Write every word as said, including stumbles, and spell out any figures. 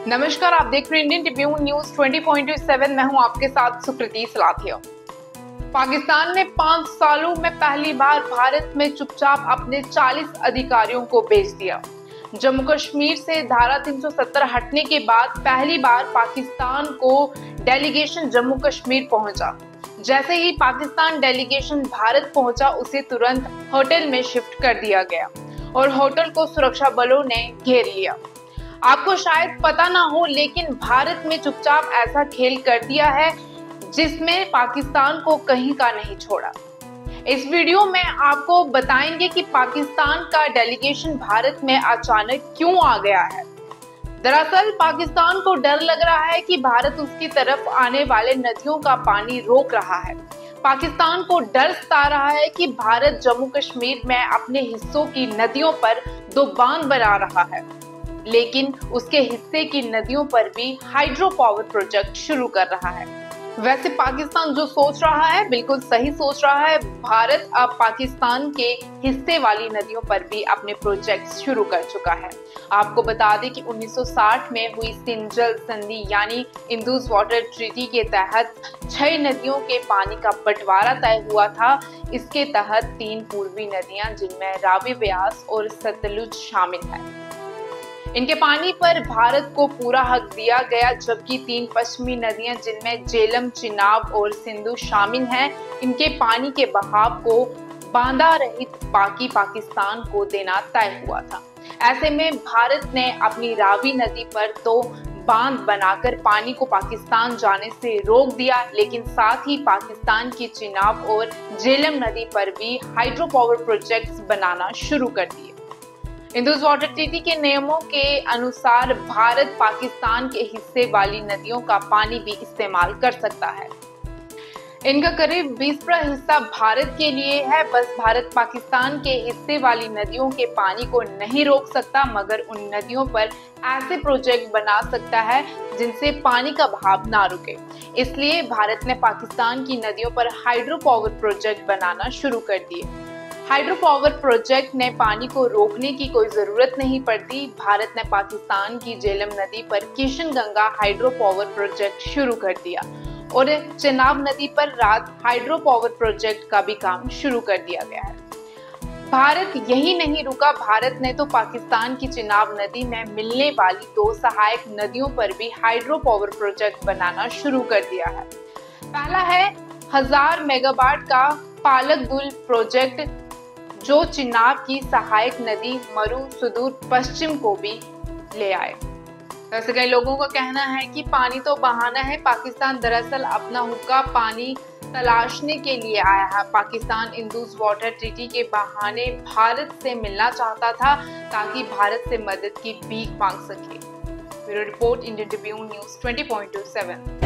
नमस्कार, आप देख रहे हैं Indian Tribune news twenty point seven. मैं हूं आपके साथ सुकृति सलाथिया। पाकिस्तान ने पांच सालों में पहली बार भारत में चुपचाप अपने चालीस अधिकारियों को भेज दिया। जम्मू कश्मीर से धारा तीन सौ सत्तर हटने के बाद पहली बार पाकिस्तान को डेलीगेशन जम्मू कश्मीर पहुंचा। जैसे ही पाकिस्तान डेलीगेशन भारत पहुंचा, उसे तुरंत होटल में शिफ्ट कर दिया गया और होटल को सुरक्षा बलों ने घेर लिया। आपको शायद पता ना हो, लेकिन भारत में चुपचाप ऐसा खेल कर दिया है जिसमें पाकिस्तान को कहीं का नहीं छोड़ा। इस वीडियो में आपको बताएंगे कि पाकिस्तान का डेलीगेशन भारत में अचानक क्यों आ गया है। दरअसल पाकिस्तान को डर लग रहा है कि भारत उसकी तरफ आने वाले नदियों का पानी रोक रहा है। पाकिस्तान को डर सता रहा है कि भारत जम्मू कश्मीर में अपने हिस्सों की नदियों पर दो बांध बना रहा है, लेकिन उसके हिस्से की नदियों पर भी हाइड्रो पावर प्रोजेक्ट शुरू कर रहा है। वैसे पाकिस्तान जो सोच रहा है बिल्कुल सही सोच रहा है। भारत अब पाकिस्तान के हिस्से वाली नदियों पर भी अपने प्रोजेक्ट शुरू कर चुका है। आपको बता दें कि उन्नीस सौ साठ में हुई सिंजल संधि यानी इंदुस वाटर ट्रीटी के तहत छह नदियों के पानी का बंटवारा तय हुआ था। इसके तहत तीन पूर्वी नदियां, जिनमें रावी, ब्यास और सतलुज शामिल है, इनके पानी पर भारत को पूरा हक दिया गया, जबकि तीन पश्चिमी नदियां, जिनमें झेलम, चिनाब और सिंधु शामिल हैं, इनके पानी के बहाव को बांधा रहित बाकी पाकिस्तान को देना तय हुआ था। ऐसे में भारत ने अपनी रावी नदी पर तो बांध बनाकर पानी को पाकिस्तान जाने से रोक दिया, लेकिन साथ ही पाकिस्तान की चिनाब और झेलम नदी पर भी हाइड्रो पावर प्रोजेक्ट्स बनाना शुरू कर दिए। इंदुस वाटर ट्रीटी के नियमों के अनुसार भारत पाकिस्तान के हिस्से वाली नदियों का पानी भी इस्तेमाल कर सकता है। इनका करीब बीस प्रतिशत हिस्सा भारत के लिए है। बस भारत पाकिस्तान के हिस्से वाली नदियों के पानी को नहीं रोक सकता, मगर उन नदियों पर ऐसे प्रोजेक्ट बना सकता है जिनसे पानी का बहाव ना रुके। इसलिए भारत ने पाकिस्तान की नदियों पर हाइड्रो पावर प्रोजेक्ट बनाना शुरू कर दिए। हाइड्रो पावर प्रोजेक्ट ने पानी को रोकने की कोई जरूरत नहीं पड़ती। भारत ने पाकिस्तान की झेलम नदी पर Kishan Ganga hydro power project शुरू कर दिया और चिनाब नदी पर रात हाइड्रो पावर प्रोजेक्ट का भी काम शुरू कर दिया गया है। भारत यही नहीं रुका, भारत ने तो पाकिस्तान की चिनाब नदी में मिलने वाली दो सहायक नदियों पर भी हाइड्रो पावर प्रोजेक्ट बनाना शुरू कर दिया है। पहला है हजार मेगावाट का पालक दुल प्रोजेक्ट, जो चिनाब की सहायक नदी मरु सुदूर पश्चिम को भी ले आए। वैसे कई लोगों का कहना है कि पानी तो बहाना है। पाकिस्तान दरअसल अपना हुक्का पानी तलाशने के लिए आया है। पाकिस्तान इंदुस वाटर ट्रीटी के बहाने भारत से मिलना चाहता था ताकि भारत से मदद की भीख मांग सके। Bureau report, Indian Tribune news twenty point seven.